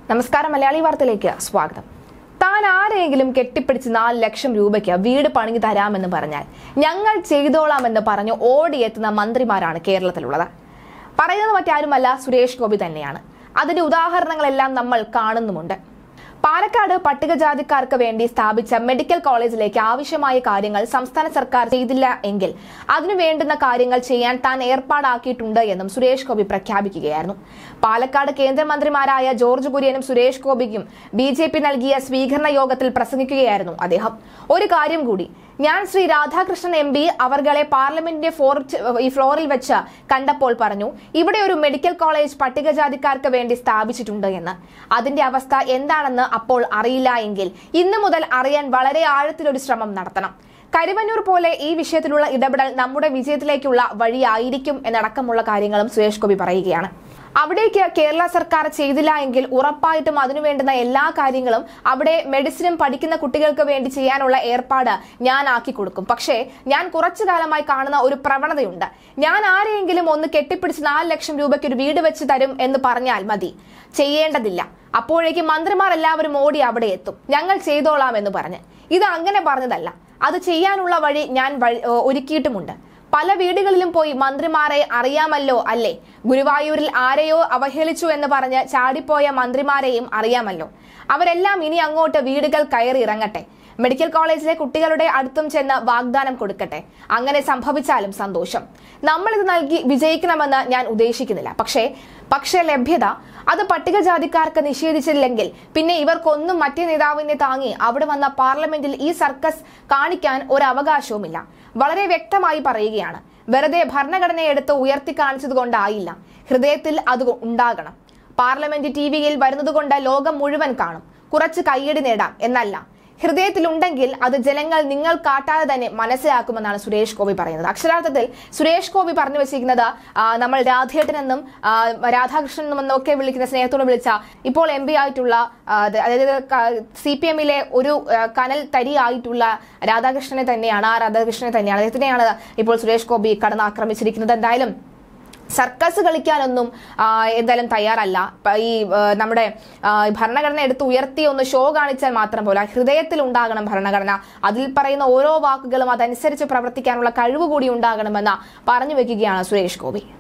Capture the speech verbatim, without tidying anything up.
നമസ്കാരം, മലയാളി വാർത്തയിലേക്ക് സ്വാഗതം. താൻ ആരെങ്കിലും കെട്ടിപ്പിടിച്ച് നാല് ലക്ഷം രൂപയ്ക്ക് വീട് പണിഞ്ഞു തരാമെന്ന് പറഞ്ഞാൽ ഞങ്ങൾ ചെയ്തോളാമെന്ന് പറഞ്ഞു ഓടിയെത്തുന്ന മന്ത്രിമാരാണ് കേരളത്തിലുള്ളത്. പറയുന്നത് മറ്റാരുമല്ല, സുരേഷ് ഗോപി തന്നെയാണ്. അതിന്റെ ഉദാഹരണങ്ങളെല്ലാം നമ്മൾ കാണുന്നുമുണ്ട്. പാലക്കാട് പട്ടികജാതിക്കാർക്ക് വേണ്ടി സ്ഥാപിച്ച മെഡിക്കൽ കോളേജിലേക്ക് ആവശ്യമായ കാര്യങ്ങൾ സംസ്ഥാന സർക്കാർ ചെയ്തില്ല എങ്കിൽ അതിനു വേണ്ടുന്ന കാര്യങ്ങൾ ചെയ്യാൻ താൻ ഏർപ്പാടാക്കിയിട്ടുണ്ട് എന്നും സുരേഷ് ഗോപി പ്രഖ്യാപിക്കുകയായിരുന്നു. പാലക്കാട് കേന്ദ്രമന്ത്രിമാരായ ജോർജ് കുര്യനും സുരേഷ് ഗോപിക്കും ബി ജെ പി നൽകിയ സ്വീകരണ യോഗത്തിൽ പ്രസംഗിക്കുകയായിരുന്നു അദ്ദേഹം. ഒരു കാര്യം കൂടി, ഞാൻ ശ്രീ രാധാകൃഷ്ണൻ എം പി അവർകളെ പാർലമെന്റിന്റെ ഈ ഫ്ലോറിൽ വെച്ച് കണ്ടപ്പോൾ പറഞ്ഞു, ഇവിടെ ഒരു മെഡിക്കൽ കോളേജ് പട്ടികജാതിക്കാർക്ക് വേണ്ടി സ്ഥാപിച്ചിട്ടുണ്ട് എന്ന്. അതിന്റെ അവസ്ഥ എന്താണെന്ന് അപ്പോൾ അറിയില്ല എങ്കിൽ ഇന്നു മുതൽ അറിയാൻ വളരെ ആഴത്തിലൊരു ശ്രമം നടത്തണം. കരുവന്നൂർ പോലെ ഈ വിഷയത്തിലുള്ള ഇടപെടൽ നമ്മുടെ വിജയത്തിലേക്കുള്ള വഴിയായിരിക്കും എന്നടക്കമുള്ള കാര്യങ്ങളും സുരേഷ് ഗോപി പറയുകയാണ്. അവിടേക്ക് കേരള സർക്കാർ ചെയ്തില്ല എങ്കിൽ ഉറപ്പായിട്ടും അതിനു വേണ്ടുന്ന എല്ലാ കാര്യങ്ങളും അവിടെ മെഡിസിനും പഠിക്കുന്ന കുട്ടികൾക്ക് വേണ്ടി ചെയ്യാനുള്ള ഏർപ്പാട് ഞാൻ ആക്കി കൊടുക്കും. പക്ഷേ ഞാൻ കുറച്ചു കാലമായി കാണുന്ന ഒരു പ്രവണതയുണ്ട്. ഞാൻ ആരെയെങ്കിലും ഒന്ന് കെട്ടിപ്പിടിച്ച് നാല് ലക്ഷം രൂപയ്ക്ക് ഒരു വീട് വെച്ച് തരും എന്ന് പറഞ്ഞാൽ മതി, ചെയ്യേണ്ടതില്ല. അപ്പോഴേക്ക് മന്ത്രിമാർ എല്ലാവരും ഓടി അവിടെ എത്തും, ഞങ്ങൾ ചെയ്തോളാം എന്ന് പറഞ്ഞ്. ഇത് അങ്ങനെ പറഞ്ഞതല്ല, അത് ചെയ്യാനുള്ള വഴി ഞാൻ ഒരുക്കിയിട്ടുമുണ്ട്. പല വീടുകളിലും പോയി മന്ത്രിമാരെ അറിയാമല്ലോ അല്ലേ? ഗുരുവായൂരിൽ ആരെയോ അവഹേളിച്ചു എന്ന് പറഞ്ഞ് ചാടിപ്പോയ മന്ത്രിമാരെയും അറിയാമല്ലോ. അവരെല്ലാം ഇനി അങ്ങോട്ട് വീടുകൾ കയറി ഇറങ്ങട്ടെ, മെഡിക്കൽ കോളേജിലെ കുട്ടികളുടെ അടുത്തും ചെന്ന് വാഗ്ദാനം കൊടുക്കട്ടെ. അങ്ങനെ സംഭവിച്ചാലും സന്തോഷം. നമ്മൾ ഇത് നൽകി വിജയിക്കണമെന്ന് ഞാൻ ഉദ്ദേശിക്കുന്നില്ല. പക്ഷേ പക്ഷേ ലഭ്യത അത് പട്ടികജാതിക്കാർക്ക് നിഷേധിച്ചില്ലെങ്കിൽ പിന്നെ ഇവർക്കൊന്നും മറ്റേ നേതാവിനെ താങ്ങി അവിടെ വന്ന പാർലമെന്റിൽ ഈ സർക്കസ് കാണിക്കാൻ ഒരു അവകാശവുമില്ല. വളരെ വ്യക്തമായി പറയുകയാണ്, വെറുതെ ഭരണഘടനയെ എടുത്ത് ഉയർത്തി കാണിച്ചത് കൊണ്ടായില്ല, ഹൃദയത്തിൽ അത് ഉണ്ടാകണം. പാർലമെന്റ് ടി വിയിൽ വരുന്നത് കൊണ്ട് ലോകം മുഴുവൻ കാണും, കുറച്ച് കയ്യടി നേടാം എന്നല്ല. ഹൃദയത്തിലുണ്ടെങ്കിൽ അത് ജനങ്ങൾ നിങ്ങൾ കാട്ടാതെ തന്നെ മനസ്സിലാക്കുമെന്നാണ് സുരേഷ് ഗോപി പറയുന്നത്. അക്ഷരാർത്ഥത്തിൽ സുരേഷ് ഗോപി പറഞ്ഞു വെച്ചിരിക്കുന്നത് നമ്മൾ രാധേട്ടനെന്നും രാധാകൃഷ്ണൻ എന്നും ഒക്കെ വിളിക്കുന്ന സ്നേഹത്തോടെ വിളിച്ച ഇപ്പോൾ എം പി ആയിട്ടുള്ള അതായത് സി പി എമ്മിലെ ഒരു കനൽ തരിയായിട്ടുള്ള രാധാകൃഷ്ണനെ തന്നെയാണ്. ആ രാധാകൃഷ്ണനെ തന്നെയാണ് അദ്ദേഹത്തിനെയാണ് ഇപ്പോൾ സുരേഷ് ഗോപി കടന്നാക്രമിച്ചിരിക്കുന്നത്. എന്തായാലും സർക്കസ് കളിക്കാനൊന്നും എന്തായാലും തയ്യാറല്ല. ഈ നമ്മുടെ ഭരണഘടന എടുത്ത് ഉയർത്തി ഒന്ന് ഷോ കാണിച്ചാൽ മാത്രം പോലെ ഹൃദയത്തിൽ ഉണ്ടാകണം ഭരണഘടന. അതിൽ പറയുന്ന ഓരോ വാക്കുകളും അതനുസരിച്ച് പ്രവർത്തിക്കാനുള്ള കഴിവ് കൂടി ഉണ്ടാകണമെന്ന് പറഞ്ഞു വെക്കുകയാണ് സുരേഷ് ഗോപി.